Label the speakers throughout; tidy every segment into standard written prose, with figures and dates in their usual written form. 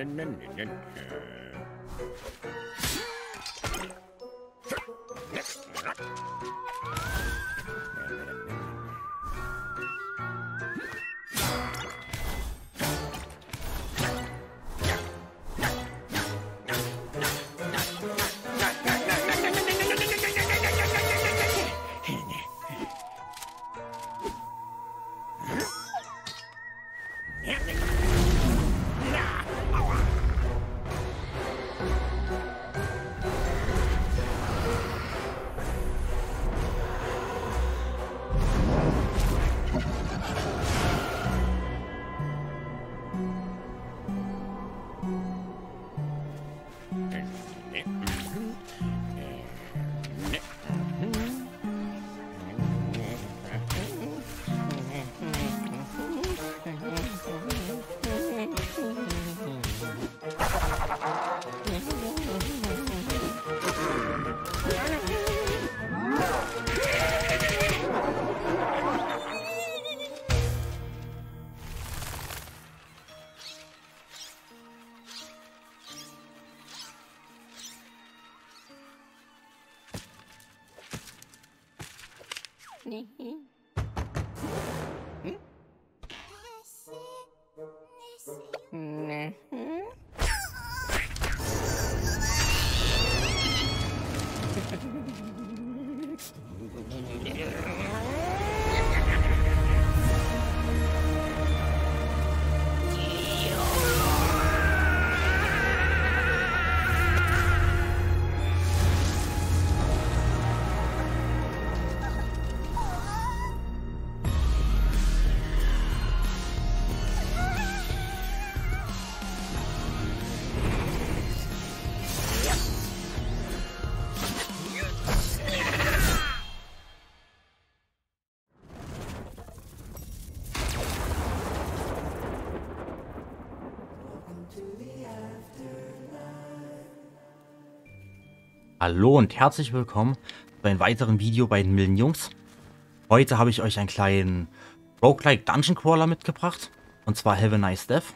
Speaker 1: Hallo und herzlich willkommen bei einem weiteren Video bei den Millen Jungs. Heute habe ich euch einen kleinen Roguelike Dungeon Crawler mitgebracht. Und zwar Have a Nice Death.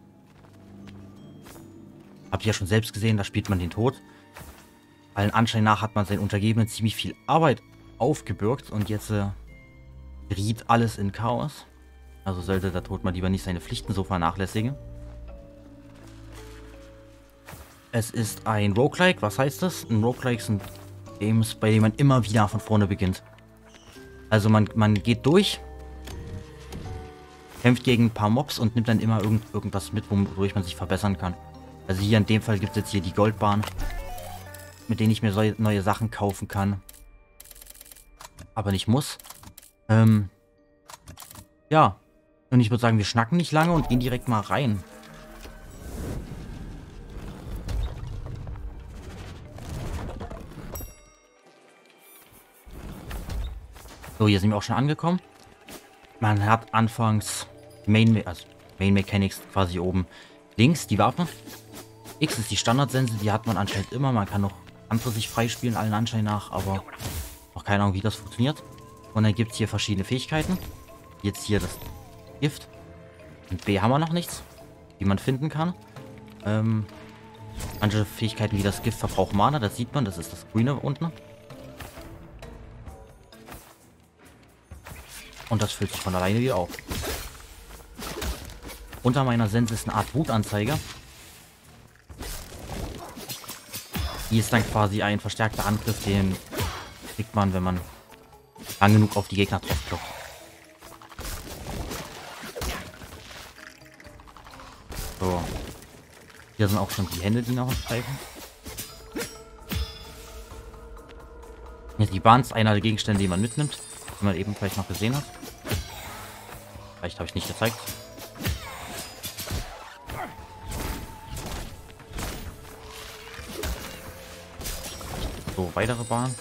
Speaker 1: Habt ihr ja schon selbst gesehen, da spielt man den Tod. Allen Anschein nach hat man seinen Untergebenen ziemlich viel Arbeit aufgebürgt. Und jetzt geriet alles in Chaos. Also sollte der Tod mal lieber nicht seine Pflichten so vernachlässigen. Es ist ein Roguelike. Was heißt das? Ein Roguelike sind Games, bei denen man immer wieder von vorne beginnt. Also man geht durch, kämpft gegen ein paar Mobs und nimmt dann immer irgendwas mit, wodurch man sich verbessern kann. Also hier in dem Fall gibt es jetzt hier die Goldbahn, mit denen ich mir neue Sachen kaufen kann. Aber nicht muss. Ja. Und ich würde sagen, wir schnacken nicht lange und gehen direkt mal rein. So, hier sind wir auch schon angekommen. Man hat anfangs Main Mechanics quasi oben links, die Waffe. X ist die Standardsense, die hat man anscheinend immer. Man kann noch andere sich freispielen, allen Anschein nach, aber noch keine Ahnung, wie das funktioniert. Und dann gibt es hier verschiedene Fähigkeiten. Jetzt hier das Gift. Und B haben wir noch nichts, die man finden kann. Manche Fähigkeiten wie das Gift verbrauchen Mana, das sieht man, das ist das Grüne unten. Und das füllt sich von alleine wieder auf. Unter meiner Sense ist eine Art Wutanzeiger. Die ist dann quasi ein verstärkter Angriff, den kriegt man, wenn man lang genug auf die Gegner drauf klopft. So. Hier sind auch schon die Hände, die nach uns greifen. Jetzt die Bahn ist einer der Gegenstände, die man mitnimmt, die man eben vielleicht noch gesehen hat. Vielleicht habe ich nicht gezeigt. So, weitere Bahn.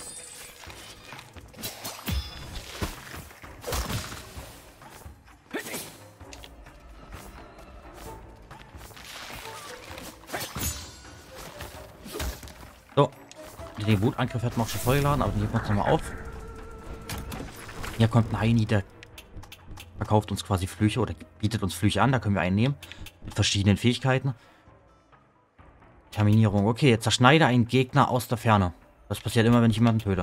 Speaker 1: So, den Wutangriff hat man auch schon vollgeladen, aber hier kommt es nochmal auf. Hier kommt ein Heini, der verkauft uns quasi Flüche oder bietet uns Flüche an, da können wir einen nehmen. Mit verschiedenen Fähigkeiten. Terminierung. Okay, zerschneide einen Gegner aus der Ferne. Das passiert immer, wenn ich jemanden töte.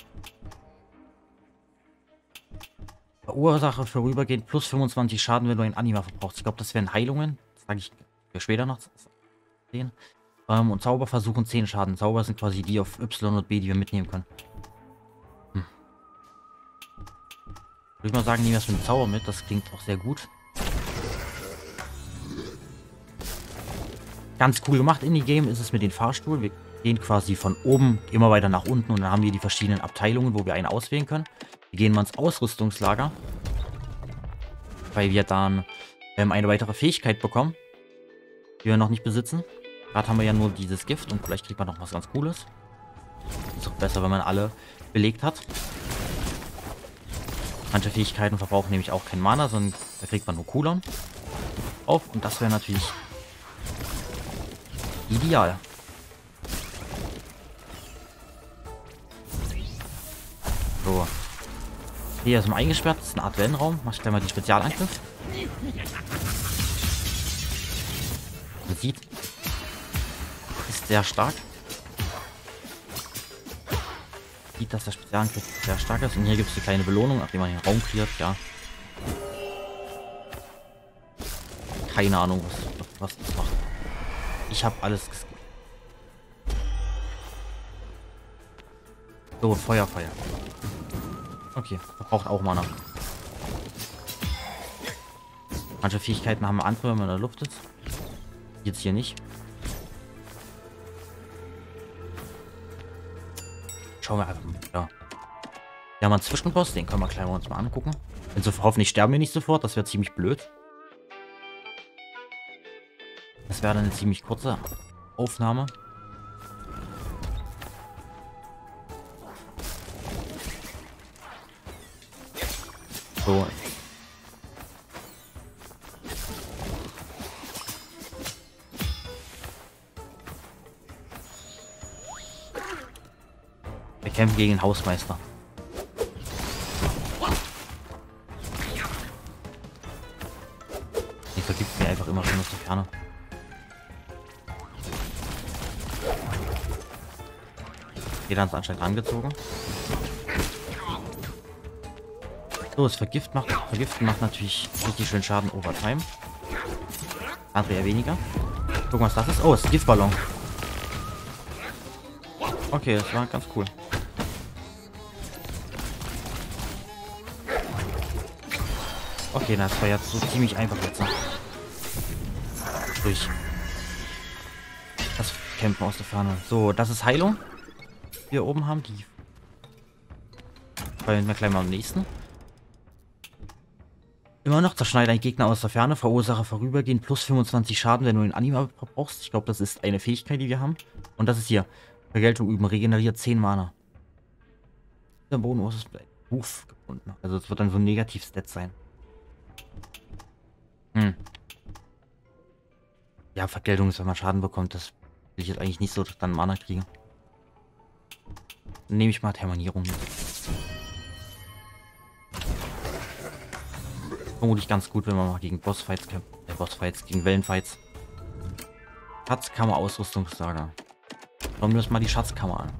Speaker 1: Verursache vorübergehend plus 25 Schaden, wenn du einen Anima verbrauchst. Ich glaube, das wären Heilungen. Das sage ich für später noch sehen. Und Zauber versuchen 10 Schaden. Zauber sind quasi die auf Y und B, die wir mitnehmen können. Würde ich mal sagen, nehmen wir es mit dem Zauber mit. Das klingt auch sehr gut. Ganz cool gemacht in die Game ist es mit den Fahrstuhl. Wir gehen quasi von oben immer weiter nach unten und dann haben wir die verschiedenen Abteilungen, wo wir einen auswählen können. Wir gehen mal ins Ausrüstungslager, weil wir dann eine weitere Fähigkeit bekommen, die wir noch nicht besitzen. Gerade haben wir ja nur dieses Gift und vielleicht kriegt man noch was ganz Cooles. Ist auch besser, wenn man alle belegt hat. Manche Fähigkeiten verbrauchen nämlich auch kein Mana, sondern da kriegt man nur Cooldown auf und das wäre natürlich ideal. So. Hier ist mal eingesperrt. Das ist eine Art Wellenraum. Mach ich gleich mal den Spezialangriff. Man sieht. Ist sehr stark. Sieht, dass der Spezialangriff sehr stark ist. Und hier gibt es eine kleine Belohnung, nachdem man den Raum cleart. Ja. Keine Ahnung, was das macht. Ich habe alles geskippt. So, Feuer. Okay, verbraucht auch Mana. Manche Fähigkeiten haben andere, wenn man in der Luft ist. Jetzt hier nicht. Schauen wir einfach mal. Ja. Wir haben einen Zwischenboss, den können wir gleich mal uns mal angucken. Also hoffentlich sterben wir nicht sofort, das wäre ziemlich blöd. Das wäre dann eine ziemlich kurze Aufnahme. So. Wir kämpfen gegen den Hausmeister. Die vergibt mir einfach immer schon aus der Ferne. Jeder ist anscheinend angezogen. So, das Vergiften macht natürlich richtig schön Schaden over time. Andere eher weniger. Gucken, was das ist. Oh, es ist ein Giftballon. Okay, das war ganz cool. Okay, das war jetzt so ziemlich einfach jetzt noch. Durch das Kämpfen aus der Ferne. So, das ist Heilung. Die wir oben haben. Die fallen wir gleich mal am nächsten. Immer noch zerschneide ein Gegner aus der Ferne, verursache vorübergehend plus 25 Schaden, wenn du den Anima verbrauchst. Ich glaube, das ist eine Fähigkeit, die wir haben. Und das ist hier. Vergeltung üben, regeneriert 10 Mana. Der Bonus ist Buch gefunden. Also es wird dann so ein Negativ-Stat sein. Ja, Vergeltung ist, wenn man Schaden bekommt. Das will ich jetzt eigentlich nicht so dann Mana kriegen. Dann nehme ich mal Terminierung mit. Vermutlich ganz gut, wenn man mal gegen Bossfights kämpft. Bossfights, gegen Wellenfights. Schatzkammer, Ausrüstungslager. Schauen wir uns mal die Schatzkammer an.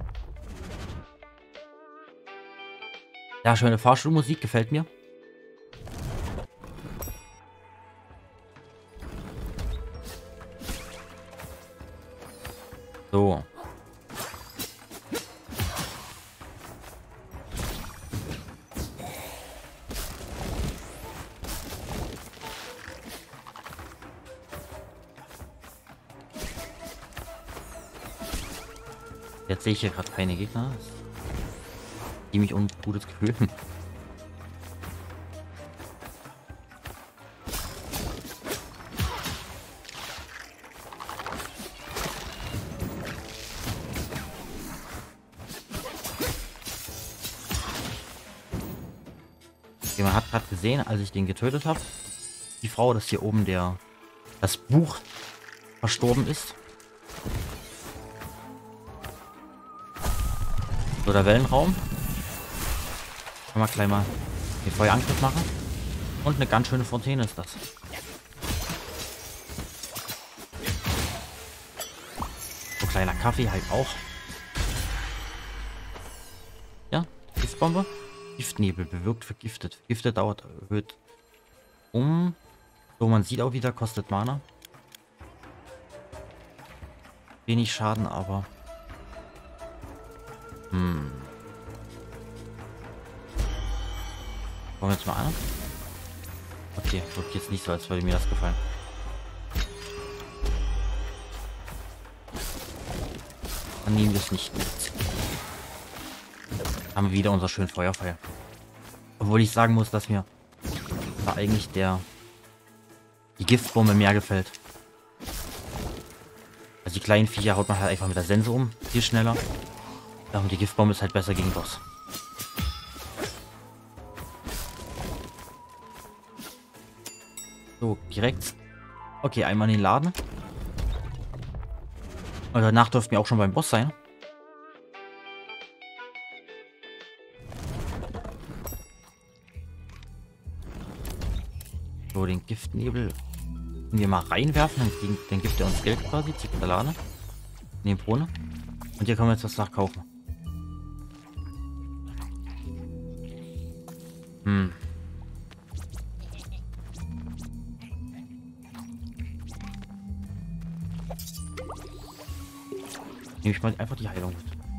Speaker 1: Ja, schöne Fahrstuhlmusik, gefällt mir. So. Jetzt sehe ich hier gerade keine Gegner. Ziemlich ungutes Gefühl. Okay, man hat gerade gesehen, als ich den getötet habe, die Frau, dass hier oben das Buch verstorben ist. So, der Wellenraum. Können wir gleich mal den Feuerangriff machen. Und eine ganz schöne Fontäne ist das. Kaffee halt auch. Ja, Giftbombe. Giftnebel bewirkt vergiftet. Vergiftet dauert erhöht um. So, man sieht auch wieder, kostet Mana. Wenig Schaden, aber... Wollen wir jetzt mal an? Okay, wirkt jetzt nicht so, als würde mir das gefallen. Dann nehmen wir es nicht mit. Haben wir wieder unser schönen Feuerpfeil. Obwohl ich sagen muss, dass mir da eigentlich die Giftbombe mehr gefällt. Also die kleinen Viecher haut man halt einfach mit der Sense um. Viel schneller. Ja, und die Giftbombe ist halt besser gegen Boss. So, direkt. Okay, einmal in den Laden. Und danach dürften wir auch schon beim Boss sein. So, den Giftnebel können wir mal reinwerfen. Dann gibt er uns Geld quasi. Zigarette. In den Brunnen. Und hier können wir jetzt was nachkaufen. Nehme ich mal einfach die Heilung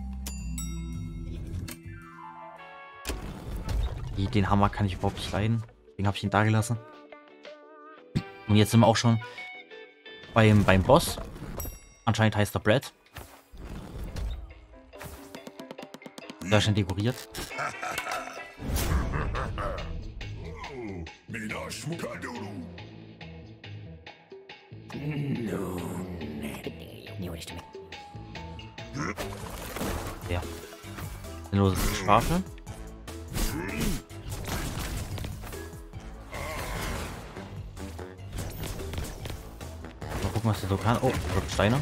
Speaker 1: mit. Den Hammer kann ich überhaupt nicht leiden. Deswegen habe ich ihn da gelassen. Und jetzt sind wir auch schon beim Boss. Anscheinend heißt er Brad. Da ist schon dekoriert. Ja. Sinnloses Schwafel. Mal gucken, was der so kann. Oh, Steine.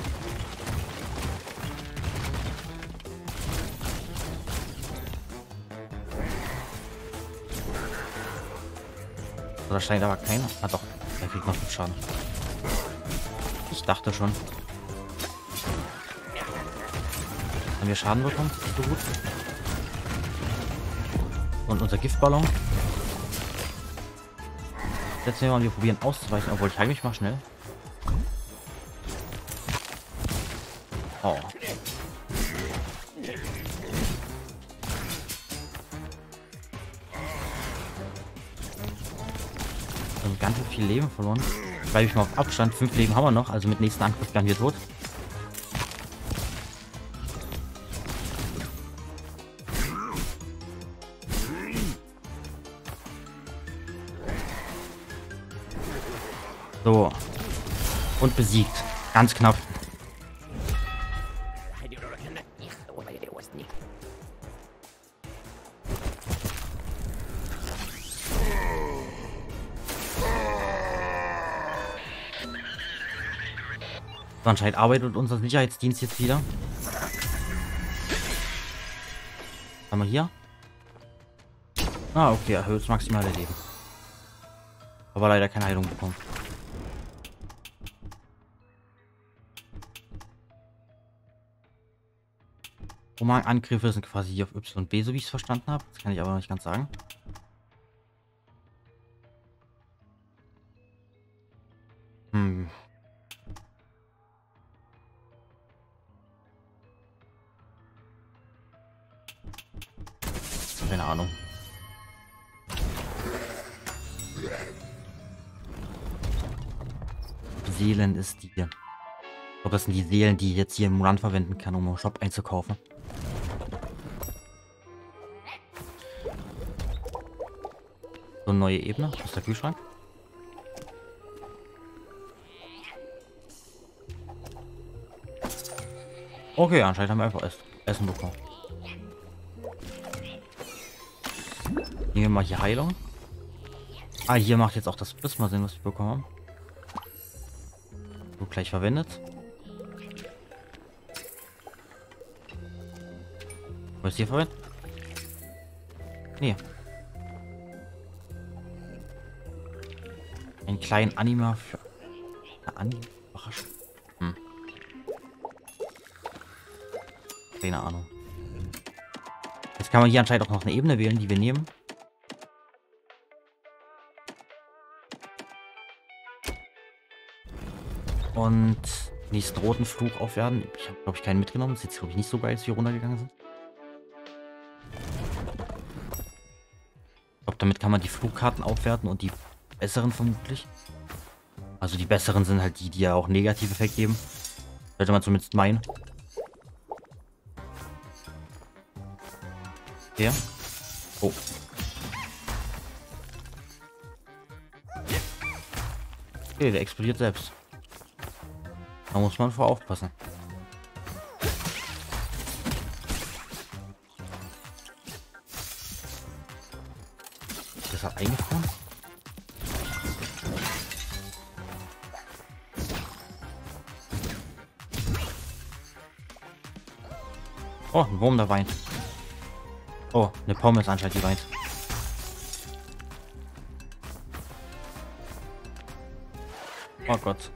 Speaker 1: Da scheint aber keiner. Ah doch, der kriegt noch 5 Schaden. Ich dachte schon. Haben wir Schaden bekommen? Nicht so gut. Und unser Giftballon. Setzen wir mal und wir probieren auszuweichen, obwohl ich heile mich mal schnell. Oh. Ganz viel Leben verloren. Bleibe ich mal auf Abstand. 5 Leben haben wir noch, also mit nächsten Angriff werden wir tot. So. Und besiegt. Ganz knapp. So, anscheinend arbeitet unser Sicherheitsdienst jetzt wieder. Was haben wir hier? Ah, okay, erhöht das maximale Leben. Aber leider keine Heilung bekommen. Roman-Angriffe sind quasi hier auf Y und B, so wie ich es verstanden habe. Das kann ich aber noch nicht ganz sagen. Keine Ahnung. Seelen ist die. Ich glaube, das sind die Seelen, die ich jetzt hier im Run verwenden kann, um im Shop einzukaufen. So eine neue Ebene aus der Kühlschrank. Okay, anscheinend haben wir einfach Essen bekommen. Nehmen wir mal hier Heilung. Ah, hier macht jetzt auch das Prisma Sinn, was wir bekommen haben. So, gleich verwendet. Was ist hier verwendet? Nee. Einen kleinen Anima für... Überraschung. Keine Ahnung. Jetzt kann man hier anscheinend auch noch eine Ebene wählen, die wir nehmen. Und nächsten roten Fluch aufwerten. Ich habe, glaube ich, keinen mitgenommen. Das ist jetzt, glaube ich, nicht so geil, als wir runtergegangen sind. Ich glaube, damit kann man die Flugkarten aufwerten und die besseren vermutlich. Also die besseren sind halt die, die ja auch negative Effekt geben. Sollte man zumindest meinen. Okay. Oh. Okay, der explodiert selbst. Da muss man vor aufpassen. Das hat eingefroren. Oh, ein Wurm, der weint. Oh, eine Pommes anscheinend, die weint. Oh Gott.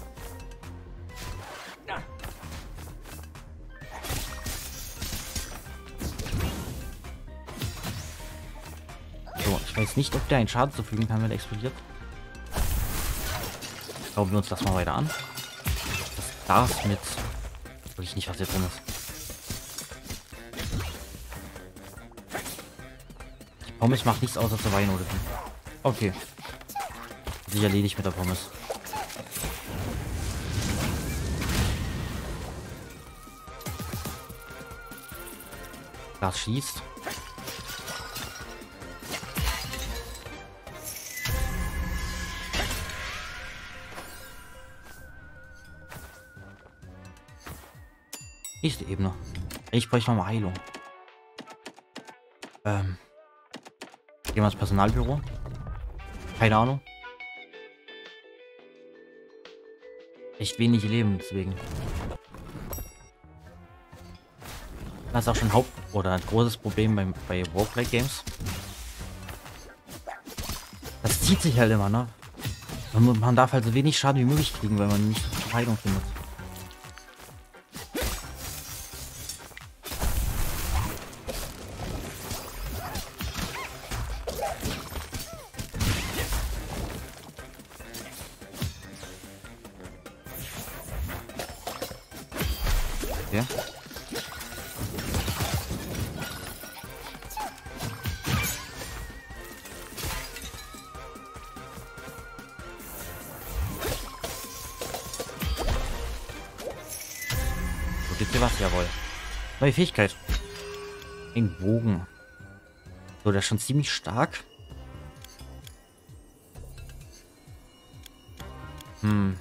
Speaker 1: So, ich weiß nicht, ob der einen Schaden zufügen kann, wenn er explodiert. Schauen wir uns das mal weiter an. Das Glas mit... Wirklich nicht, was hier drin ist. Die Pommes macht nichts außer zu weinen oder wie. Okay. Sich erledigt mit der Pommes. Glas schießt. Nächste Ebene. Ich bräuchte mal Heilung. Gehen wir ins Personalbüro. Keine Ahnung. Echt wenig Leben, deswegen. Das ist auch schon ein oder ein großes Problem bei Roguelike Games. Das zieht sich halt immer, ne? Man darf halt so wenig Schaden wie möglich kriegen, weil man nicht so viel Heilung findet. Okay. So, gibt's hier was? Jawohl. Neue Fähigkeit. Ein Bogen. So, der ist schon ziemlich stark. Nehmen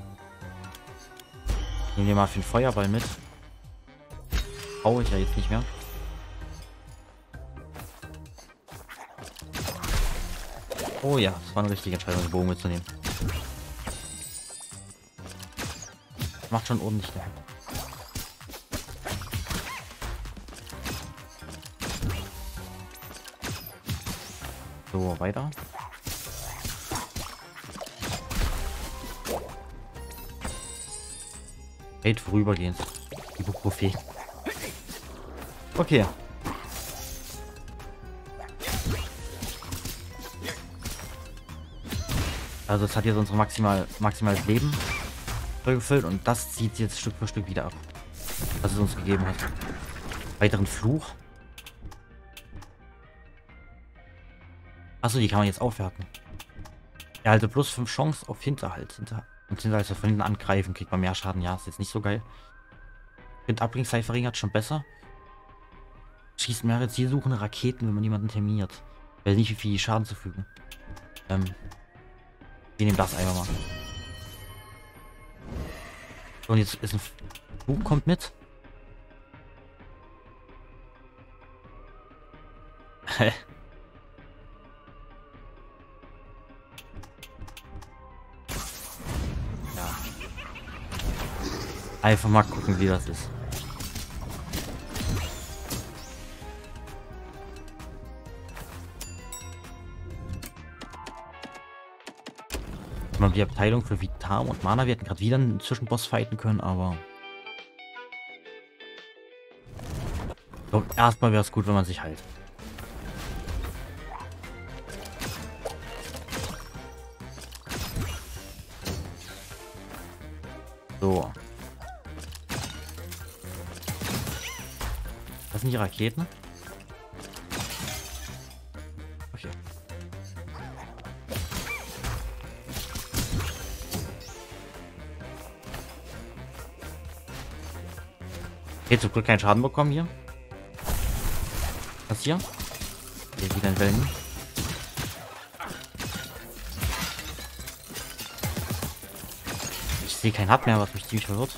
Speaker 1: wir mal für den Feuerball mit. Brauche ich ja jetzt nicht mehr. Oh ja, das war eine richtige Entscheidung, den Bogen mitzunehmen. Macht schon ordentlich geil. So, weiter. Hate vorübergehend. Ibuprofen. Okay. Also es hat jetzt unsere maximales Leben gefüllt und das zieht jetzt Stück für Stück wieder ab. Was es uns gegeben hat. Weiteren Fluch. Achso, die kann man jetzt aufwerten. Erhalte plus 5 Chance auf Hinterhalt. Und Hinterhalt von hinten angreifen, kriegt man mehr Schaden. Ja, ist jetzt nicht so geil. Mit Abbringzeit verringert schon besser. Schießt mehrere zielsuchende Raketen, wenn man jemanden terminiert. Ich weiß nicht, wie viel Schaden zufügen. Wir nehmen das einfach mal. So, und jetzt ist ein Fluch, kommt mit. Hä? Ja. Einfach mal gucken, wie das ist. Mal die Abteilung für Vitam und Mana. Wir hätten gerade wieder einen Zwischenboss fighten können, aber Ich glaube, erstmal wäre es gut, wenn man sich heilt. So. Das sind die Raketen? Okay. Okay, zum Glück keinen Schaden bekommen hier. Was hier? Hier wieder in Wellen. Ich sehe keinen Hub mehr, was mich ziemlich verwirrt.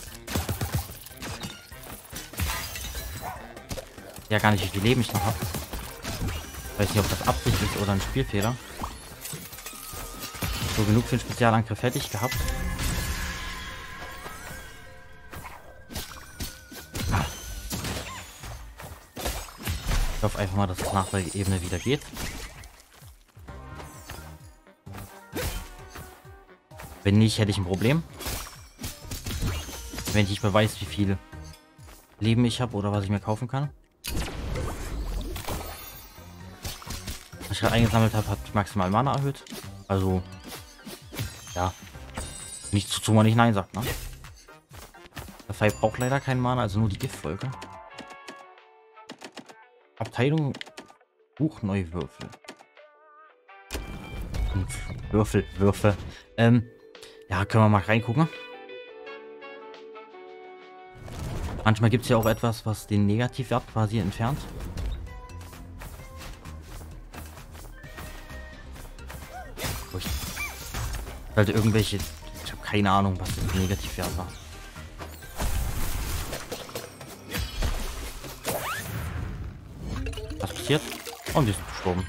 Speaker 1: Ja, gar nicht, wie viel Leben ich noch habe. Weiß nicht, ob das Absicht ist oder ein Spielfehler. So, genug für den Spezialangriff fertig gehabt. Ich hoffe einfach mal, dass es nach der Ebene wieder geht. Wenn nicht, hätte ich ein Problem. Wenn ich nicht mehr weiß, wie viel Leben ich habe oder was ich mir kaufen kann. Was ich gerade eingesammelt habe, hat maximal Mana erhöht. Also, ja. Nicht zu man nicht Nein sagt, ne? Der Fight braucht leider keinen Mana, also nur die Giftwolke. Abteilung Buch neue Würfel. Würfel. Ja, können wir mal reingucken. Manchmal gibt es ja auch etwas, was den Negativwert quasi entfernt. Halt irgendwelche... Ich habe keine Ahnung, was der Negativwert war. Was passiert? Und die sind gestorben.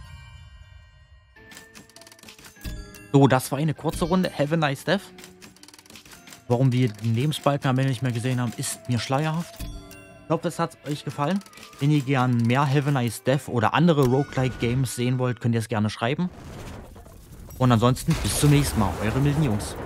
Speaker 1: So, das war eine kurze Runde. Have a nice death. Warum wir den Lebensbalken am Ende nicht mehr gesehen haben, ist mir schleierhaft. Ich hoffe, es hat euch gefallen. Wenn ihr gern mehr Have a nice death oder andere Roguelike Games sehen wollt, könnt ihr es gerne schreiben. Und ansonsten bis zum nächsten Mal. Eure milden Jungs.